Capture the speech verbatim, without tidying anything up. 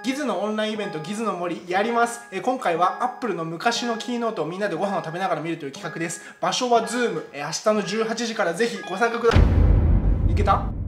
ギズのオンラインイベントギズの森やります。え今回はアップルの昔のキーノートをみんなでご飯を食べながら見るという企画です。場所は Zoom、え明日のじゅうはちじからぜひご参加ください。いけた？